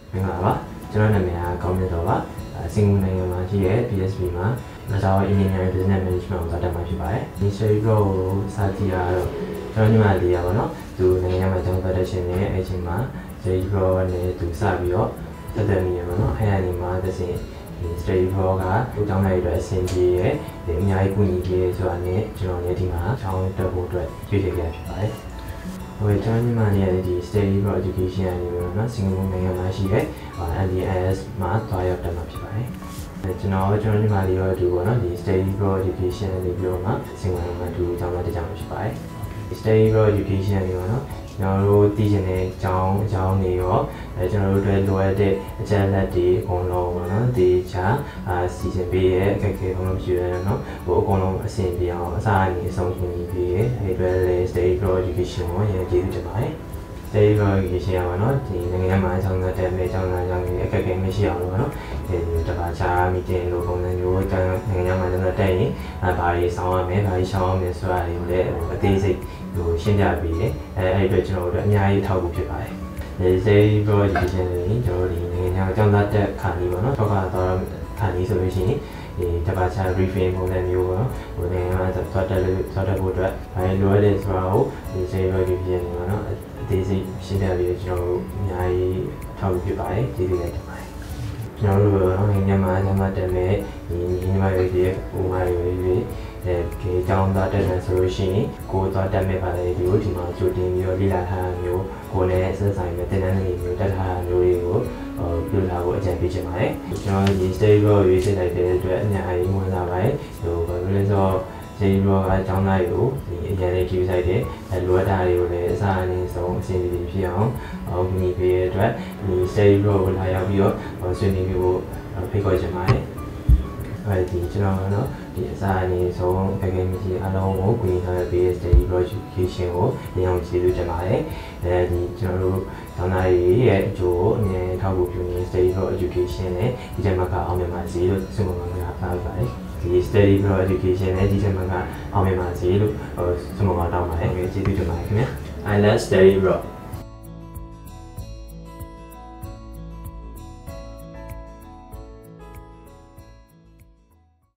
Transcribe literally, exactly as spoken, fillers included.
မင်္ဂလာပါကျွန်တော်နာမည်ကကောင်းမြတ်တော်ပါစင်ကာပူနိုင်ငံမှာရှိတဲ့ P S B မှာ Master of Engineering Business Management ကိုတက်မှာဖြစ်ပါတယ်ဒီ Study Pro ကိုစတင်ရတော့ကျွန်တော်ညီမလေးရပါတော့သူနိုင်ငံမှာကျောင်းတက်တဲ့ရှင်နဲ့အဲ့ချိန်မှာ Study Pro နဲ့သူစပြီးတော့တက်တဲ့နေရာမှာနော်အဲ့ဒီမှာတစ်စင်ဒီ Study Pro ကသူကျောင်းလိုက်အတွက်အဆင်ပြေရဲ့ဒီအများကြီးကူညီပေးဆိုတာနဲ့ကျွန်တော်လည်းဒီမှာကျောင်းတက်ဖို့အတွက်ရွေးချယ်ခဲ့ဖြစ်ပါတယ်ဟိုကျွန်တော်ညီမလေးရဲ့ဒီ Study Pro Education အနေနဲ့နော်စင်ကာပူနိုင်ငံမှာရှိတဲ့ N D S မှာတွားရောက်တက်မှာဖြစ်ပါတယ်ကျွန်တော်ကျွန်တော်ညီမလေးရောဒီပေါ့နော်ဒီ Study Pro Education လေးပြောမှာစင်ကာပူမှာဒီကျောင်းတက်ကြမှာဖြစ်ပါတယ်ဒီ Study Pro Education လေးပေါ့နော်ကျွန်တော်တို့တည်ကျင်တဲ့အကြောင်းအကြောင်းတွေရောအဲကျွန်တော်တို့တွေလိုအပ်တဲ့အချက်လက်တွေအကုန်လုံးပေါ့နော်ဒီချာအာစီစဉ်ပေးရဲ့အခက်အခဲအကုန်လုံးရှိရတယ်နော်ဟိုအကုန်လုံးအဆင်ပြေအောင်အစားအညီအဆုံးဖြတ်ပေးရဲ့အဲဒီအတွက်လည်း Study Pro Education ကိုရည်ကြည်တင်ပါတယ် Study Pro Education ရပါတော့ဒီနိုင်ငံမှာအကြောင်းတက်တဲ့အကြောင်းအကြောင်းတွေအခက်အခဲမရှိအောင်လို့နော်ဒီတပါချာ meeting လို့ပုံစံမျိုးနိုင်ငံမှာကျွန်တော်တက်ရင်အဲဘာတွေဆောင်းရမယ်ဘာတွေရှောင်းရမယ်ဆိုတာတွေကိုလည်းအသေးစိတ်ဟိုရှင်းပြပေးတယ်အဲအဲ့အတွက်ကျွန်တော်တို့အများကြီးထောက်ကူဖြစ်ပါတယ်ဒီ Study Pro Education လေးကျွန်တော်တို့ဒီနိုင်ငံအကြောင်းတက်ခါလေးပေါ့နော်ထောက်ကတော့ခါလေးဆိုလို့ရှိရင်ဒီတပါချာ briefing ပုံစံမျိုးပေါ့နော်ဟိုနိုင်ငံမှာသွားတက်လို့သွားတက်ဖို့အတွက်ဘာတွေလိုအပ်လဲဆိုတာကိုဒီ Study Pro Education လေးပေါ့နော်အသေးစိတ်ရှင်းပြပေးကျွန်တော်တို့အများကြီးထောက်ကူဖြစ်ပါတယ်ကျေးဇူးတင်ပါတယ်ကျွန်တော်တို့နိုင်ငံမှာညမတက်မဲ့ဒီညီမတွေရဲ့ဥမာတွေတွေအဲဒီကြောင်းသားတက်တယ်ဆိုလို့ရှိရင်ကိုသွားတက်မဲ့ပါလေဒီကိုဒီမှာကြိုတင်ပြီးတော့လေ့လာထားတာမျိုးကိုလည်းဆက်ဆိုင်မဲ့တင်တန်းတွေမျိုးတက်ထားတာမျိုးတွေကိုဟိုပြုလာဖို့အကြံပေးချင်ပါတယ်ကျွန်တော်ဒီ Study Pro ရွေးချယ်လိုက်တဲ့အတွက်အများကြီးဝင်လာပါတယ်ဟိုဘာလို့လဲဆိုတော့Study Pro ကအကြောင်းသားတွေကိုဒီအရင်လေးကြည့်ဆိုင်တယ်အဲလိုအပ်တာတွေကိုလည်းအစားအနည်းဆုံးအဆင်ပြေဖြစ်အောင်ဟိုညီပေးတဲ့အတွက်ဒီ Study Pro ကိုလာရောက်ပြီးတော့ဆွေးနွေးဖို့ဖိတ်ခေါ်ချင်ပါတယ်အဲဒီကျွန်တော်နော်ဒီအစားအနည်းဆုံးအခက်အခဲမရှိအလုံးကိုကူညီထားတဲ့ Study Pro Education ကိုညောင်းကျေးဇူးတင်ပါတယ်အဲဒီကျွန်တော်တို့ဒေါနာရီရဲ့အကျိုးအမြဲထောက်ဖို့ပြုနေ Study Pro Education နဲ့ဒီချက်မှာကအောင်မြင်ပါစေလို့ဆုမွန်ကောင်းတာအားပါတယ်ဒီ Study Pro Education နဲ့ဒီချက်မှာကအောင်မြင်ပါစေလို့ဆုမွန်ကောင်းတောင်းပါတယ်ကျေးဇူးတင်ပါတယ်ခင်ဗျာ I love Study Pro